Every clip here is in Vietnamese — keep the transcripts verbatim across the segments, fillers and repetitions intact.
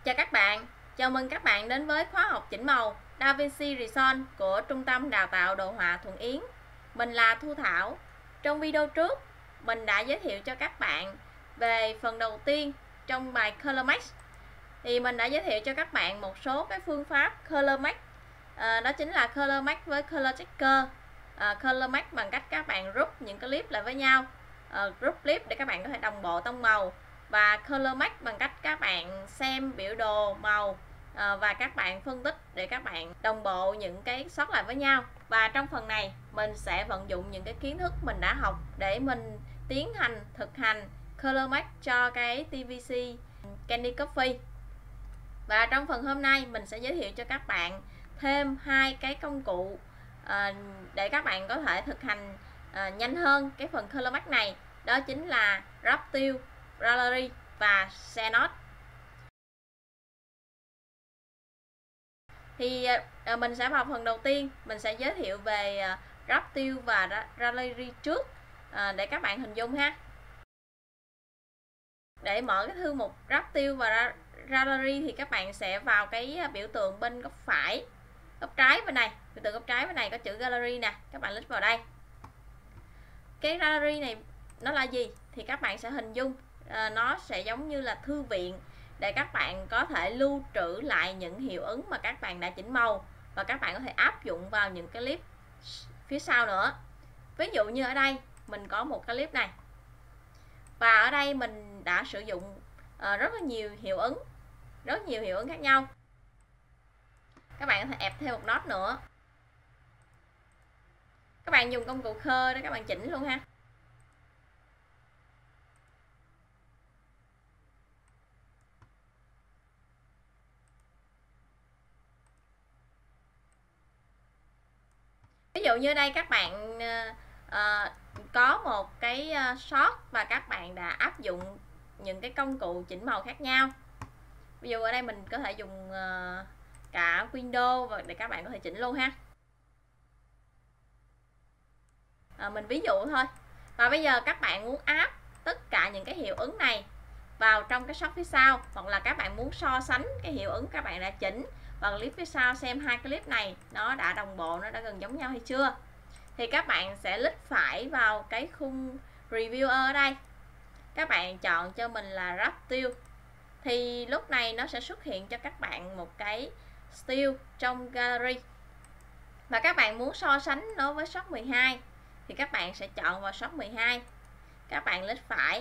Chào các bạn, chào mừng các bạn đến với khóa học chỉnh màu DaVinci Resolve của Trung tâm Đào tạo Đồ họa Thuận Yến. Mình là Thu Thảo. Trong video trước, mình đã giới thiệu cho các bạn về phần đầu tiên trong bài Color Match. Thì mình đã giới thiệu cho các bạn một số cái phương pháp Color Match. À, đó chính là Color Match với Color Checker. À, Color Match bằng cách các bạn group những cái clip lại với nhau, à, group clip để các bạn có thể đồng bộ tông màu. Và Color Match bằng cách các bạn xem biểu đồ màu à, và các bạn phân tích để các bạn đồng bộ những cái shot lại với nhau. Và trong phần này mình sẽ vận dụng những cái kiến thức mình đã học để mình tiến hành thực hành Color Match cho cái tê vê xê Candy Coffee. Và trong phần hôm nay mình sẽ giới thiệu cho các bạn thêm hai cái công cụ à, để các bạn có thể thực hành à, nhanh hơn cái phần Color Match này. Đó chính là Raptil, Gallery và Xenos. Thì à, mình sẽ vào phần đầu tiên, mình sẽ giới thiệu về à, Raptil và Gallery trước à, để các bạn hình dung ha. Để mở cái thư mục Raptil và Gallery thì các bạn sẽ vào cái biểu tượng bên góc phải, góc trái bên này, biểu tượng góc trái bên này có chữ Gallery nè, các bạn click vào đây. Cái Gallery này nó là gì thì các bạn sẽ hình dung à, nó sẽ giống như là thư viện để các bạn có thể lưu trữ lại những hiệu ứng mà các bạn đã chỉnh màu và các bạn có thể áp dụng vào những cái clip phía sau nữa. Ví dụ như ở đây mình có một cái clip này và ở đây mình đã sử dụng à, rất là nhiều hiệu ứng, rất nhiều hiệu ứng khác nhau. Các bạn có thể ép thêm một nốt nữa. Các bạn dùng công cụ khơ để các bạn chỉnh luôn ha. Ví dụ như đây các bạn uh, có một cái shot và các bạn đã áp dụng những cái công cụ chỉnh màu khác nhau. Ví dụ ở đây mình có thể dùng uh, cả Windows để các bạn có thể chỉnh luôn ha. À, mình ví dụ thôi. Và bây giờ các bạn muốn áp tất cả những cái hiệu ứng này vào trong cái shot phía sau, hoặc là các bạn muốn so sánh cái hiệu ứng các bạn đã chỉnh và clip phía sau xem hai clip này nó đã đồng bộ, nó đã gần giống nhau hay chưa, thì các bạn sẽ click phải vào cái khung reviewer ở đây, các bạn chọn cho mình là Raptil. Thì lúc này nó sẽ xuất hiện cho các bạn một cái still trong gallery và các bạn muốn so sánh nó với shot mười hai thì các bạn sẽ chọn vào shot mười hai, các bạn click phải,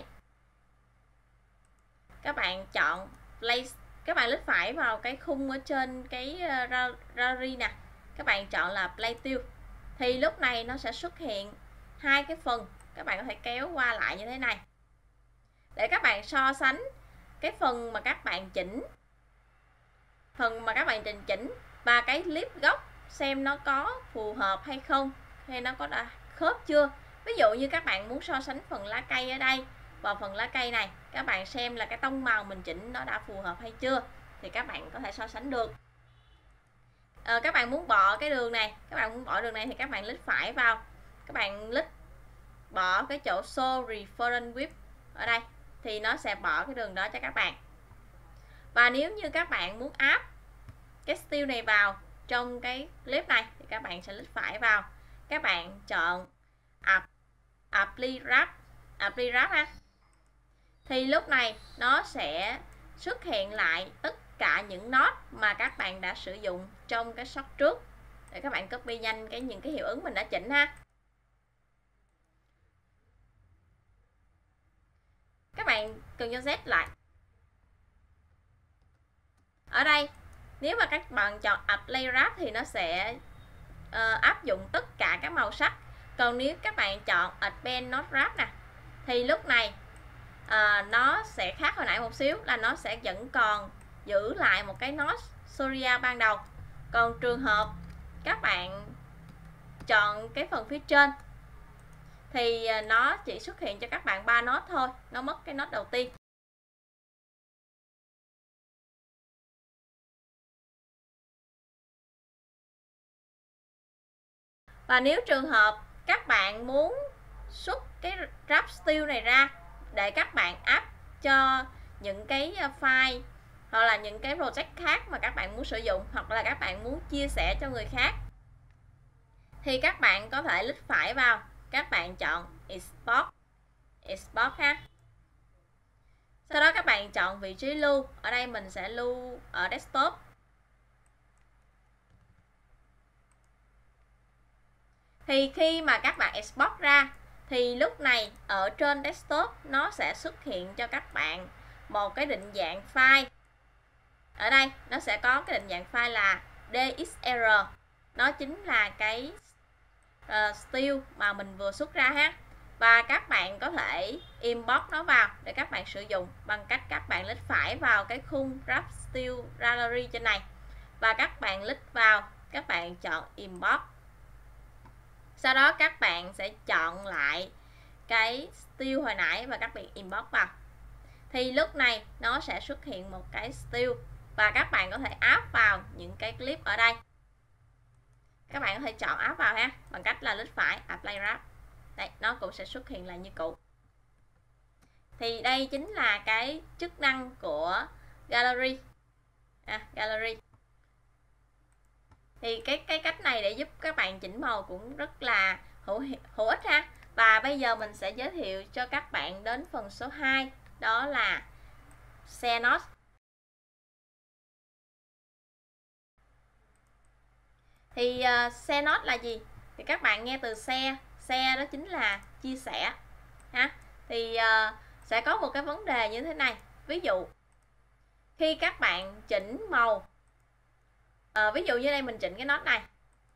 các bạn chọn place, các bạn click phải vào cái khung ở trên cái gallery nè, các bạn chọn là Playtil. Thì lúc này nó sẽ xuất hiện hai cái phần, các bạn có thể kéo qua lại như thế này để các bạn so sánh cái phần mà các bạn chỉnh, phần mà các bạn trình chỉnh và cái clip gốc xem nó có phù hợp hay không, hay nó có đã khớp chưa. Ví dụ như các bạn muốn so sánh phần lá cây ở đây và phần lá cây này, các bạn xem là cái tông màu mình chỉnh nó đã phù hợp hay chưa thì các bạn có thể so sánh được. À, các bạn muốn bỏ cái đường này, các bạn muốn bỏ đường này thì các bạn click phải vào, các bạn click bỏ cái chỗ show reference width ở đây thì nó sẽ bỏ cái đường đó cho các bạn. Và nếu như các bạn muốn áp cái still này vào trong cái clip này thì các bạn sẽ click phải vào, các bạn chọn apply wrap, apply wrap ha. Thì lúc này nó sẽ xuất hiện lại tất cả những nốt mà các bạn đã sử dụng trong cái shot trước để các bạn copy nhanh cái những cái hiệu ứng mình đã chỉnh ha. Các bạn cần cho Z lại. Ở đây nếu mà các bạn chọn apply wrap thì nó sẽ uh, áp dụng tất cả các màu sắc. Còn nếu các bạn chọn append node wrap nè thì lúc này à, nó sẽ khác hồi nãy một xíu, là nó sẽ vẫn còn giữ lại một cái node Soria ban đầu. Còn trường hợp các bạn chọn cái phần phía trên thì nó chỉ xuất hiện cho các bạn ba node thôi, nó mất cái node đầu tiên. Và nếu trường hợp các bạn muốn xuất cái Raptil này ra để các bạn áp cho những cái file hoặc là những cái project khác mà các bạn muốn sử dụng, hoặc là các bạn muốn chia sẻ cho người khác, thì các bạn có thể click phải vào, các bạn chọn export export ha. Sau đó các bạn chọn vị trí lưu, ở đây mình sẽ lưu ở desktop. Thì khi mà các bạn export ra thì lúc này ở trên desktop nó sẽ xuất hiện cho các bạn một cái định dạng file. Ở đây nó sẽ có cái định dạng file là đê ích rờ, nó chính là cái uh, style mà mình vừa xuất ra ha. Và các bạn có thể import nó vào để các bạn sử dụng bằng cách các bạn click phải vào cái khung Wrap Style Gallery trên này, và các bạn click vào, các bạn chọn import. Sau đó các bạn sẽ chọn lại cái style hồi nãy và các bạn import vào. Thì lúc này nó sẽ xuất hiện một cái style và các bạn có thể áp vào những cái clip ở đây. Các bạn có thể chọn áp vào ha, bằng cách là click phải apply wrap. Đây, nó cũng sẽ xuất hiện lại như cũ. Thì đây chính là cái chức năng của gallery. À, gallery. Thì cái cái cách này để giúp các bạn chỉnh màu cũng rất là hữu hữu ích ha. Và bây giờ mình sẽ giới thiệu cho các bạn đến phần số hai, đó là share note. Thì uh, share note là gì? Thì các bạn nghe từ share, share đó chính là chia sẻ ha. Thì uh, sẽ có một cái vấn đề như thế này. Ví dụ khi các bạn chỉnh màu, uh, ví dụ như đây mình chỉnh cái nốt này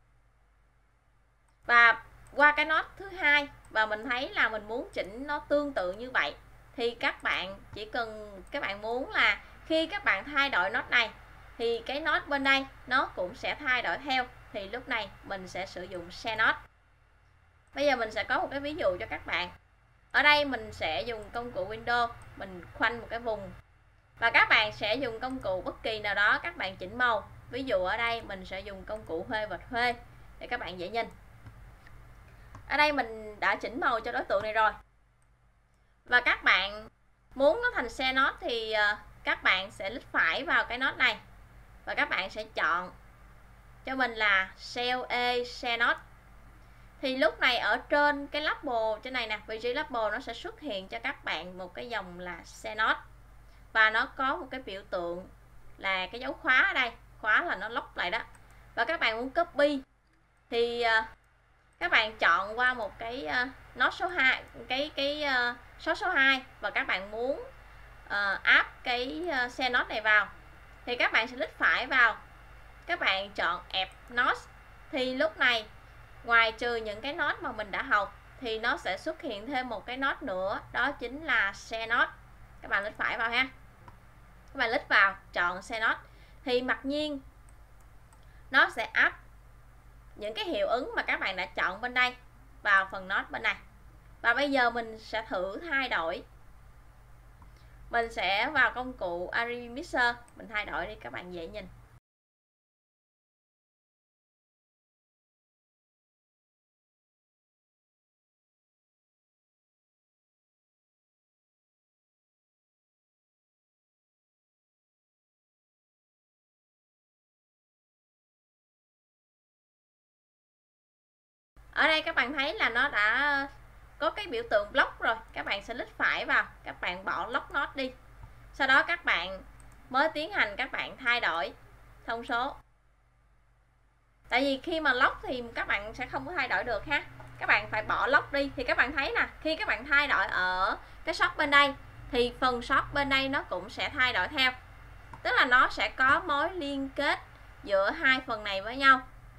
và qua cái nốt thứ hai, và mình thấy là mình muốn chỉnh nó tương tự như vậy, thì các bạn chỉ cần các bạn muốn là khi các bạn thay đổi nốt này thì cái nốt bên đây nó cũng sẽ thay đổi theo, thì lúc này mình sẽ sử dụng share note. Bây giờ mình sẽ có một cái ví dụ cho các bạn. Ở đây mình sẽ dùng công cụ Windows, mình khoanh một cái vùng, và các bạn sẽ dùng công cụ bất kỳ nào đó các bạn chỉnh màu. Ví dụ ở đây mình sẽ dùng công cụ Huê vạch Huê để các bạn dễ nhìn. Ở đây mình đã chỉnh màu cho đối tượng này rồi, và các bạn muốn nó thành share note thì các bạn sẽ click phải vào cái nốt này và các bạn sẽ chọn cho mình là Cell A Share Note. Thì lúc này ở trên cái label trên này nè, vị trí label nó sẽ xuất hiện cho các bạn một cái dòng là Share Note, và nó có một cái biểu tượng là cái dấu khóa ở đây, khóa là nó lock lại đó. Và các bạn muốn copy thì uh, các bạn chọn qua một cái uh, nốt số hai, cái cái uh, số số hai, và các bạn muốn uh, áp cái uh, Share Note này vào thì các bạn sẽ click phải vào, các bạn chọn Add Note. Thì lúc này ngoài trừ những cái nốt mà mình đã học thì nó sẽ xuất hiện thêm một cái nốt nữa, đó chính là Share Note. Các bạn click phải vào ha, các bạn click vào chọn Share Note thì mặc nhiên nó sẽ áp những cái hiệu ứng mà các bạn đã chọn bên đây vào phần nốt bên này. Và bây giờ mình sẽ thử thay đổi. Mình sẽ vào công cụ Area Mixer, mình thay đổi đi các bạn dễ nhìn. Ở đây các bạn thấy là nó đã có cái biểu tượng block rồi, các bạn sẽ click phải vào, các bạn bỏ lock node đi. Sau đó các bạn mới tiến hành các bạn thay đổi thông số. Tại vì khi mà lock thì các bạn sẽ không có thay đổi được ha. Các bạn phải bỏ lock đi thì các bạn thấy nè, khi các bạn thay đổi ở cái shop bên đây thì phần shop bên đây nó cũng sẽ thay đổi theo. Tức là nó sẽ có mối liên kết giữa hai phần này với nhau.